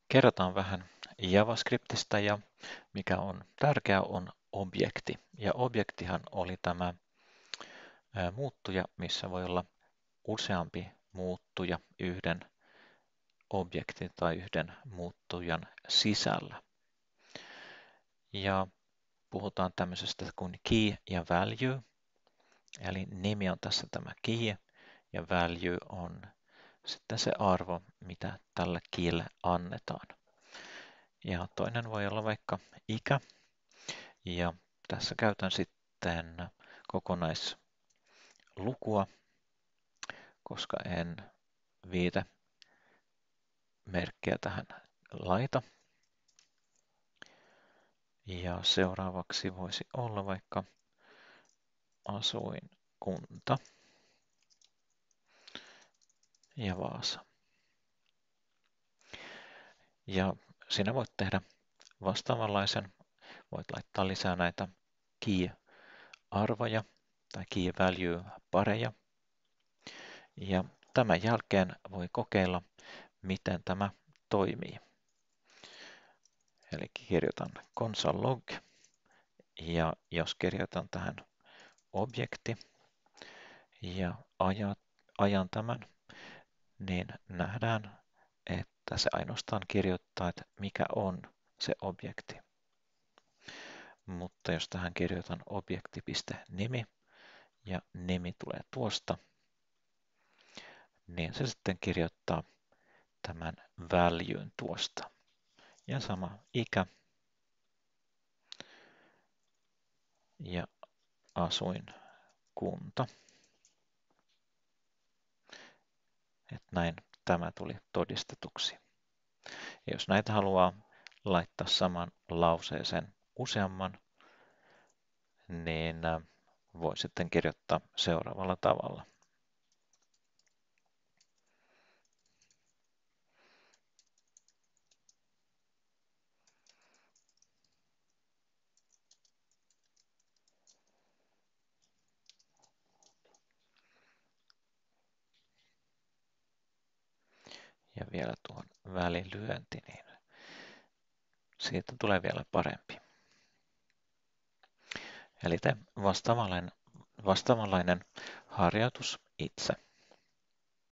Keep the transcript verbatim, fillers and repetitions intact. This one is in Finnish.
Kerrotaan vähän JavaScriptista ja mikä on tärkeää on objekti. Ja objektihan oli tämä muuttuja, missä voi olla useampi muuttuja yhden objektin tai yhden muuttujan sisällä. Ja puhutaan tämmöisestä kuin key ja value. Eli nimi on tässä tämä key ja value on sitten se arvo, mitä tälle keylle annetaan. Ja toinen voi olla vaikka ikä. Ja tässä käytän sitten kokonaislukua, koska en viite merkkiä tähän laita. Ja seuraavaksi voisi olla vaikka asuinkunta ja Vaasa. Ja sinä voit tehdä vastaavanlaisen. Voit laittaa lisää näitä key-arvoja tai key value-pareja. Ja tämän jälkeen voi kokeilla, miten tämä toimii. Eli kirjoitan console log ja jos kirjoitan tähän objekti ja ajan tämän, niin nähdään, että se ainoastaan kirjoittaa, että mikä on se objekti. Mutta jos tähän kirjoitan objekti.nimi ja nimi tulee tuosta, niin se sitten kirjoittaa tämän valuen tuosta. Ja sama ikä ja asuinkunta. Että näin tämä tuli todistetuksi. Ja jos näitä haluaa laittaa saman lauseeseen useamman, niin voi sitten kirjoittaa seuraavalla tavalla. Ja vielä tuohon välilyönti, niin siitä tulee vielä parempi. Eli te vastaavanlainen, vastaavanlainen harjoitus itse.